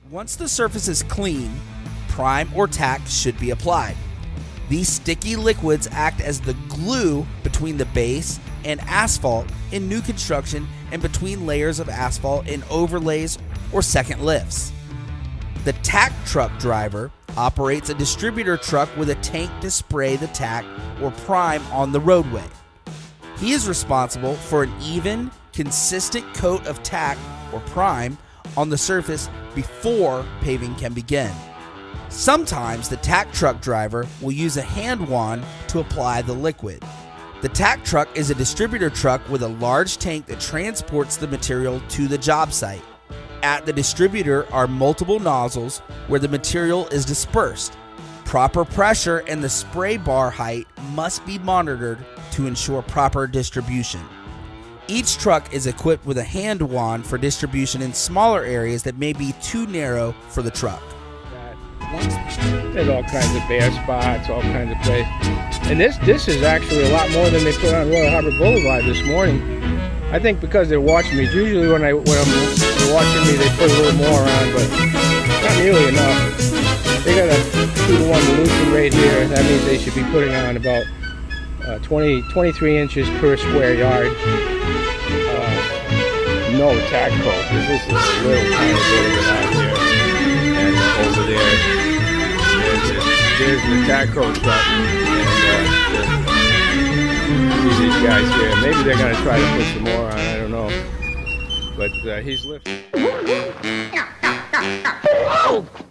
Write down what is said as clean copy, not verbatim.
Once the surface is clean, prime or tack should be applied. These sticky liquids act as the glue between the base and asphalt in new construction and between layers of asphalt in overlays or second lifts. The tack truck driver operates a distributor truck with a tank to spray the tack or prime on the roadway. He is responsible for an even, consistent coat of tack or prime on the surface before paving can begin. Sometimes the tack truck driver will use a hand wand to apply the liquid. The tack truck is a distributor truck with a large tank that transports the material to the job site. At the distributor are multiple nozzles where the material is dispersed. Proper pressure and the spray bar height must be monitored to ensure proper distribution. Each truck is equipped with a hand wand for distribution in smaller areas that may be too narrow for the truck. There's all kinds of bare spots, all kinds of places. And this is actually a lot more than they put on Royal Harbor Boulevard this morning. I think because they're watching me. Usually when they're watching me, they put a little more on, but not nearly enough. They got a 2-to-1 dilution rate here. That means they should be putting on about 23 inches per square yard. No tack coat, because this is a little tiny bit of it out here. And over there, there's the tack coat truck. And see these guys here. Maybe they're going to try to put some more on, I don't know. But he's lifting.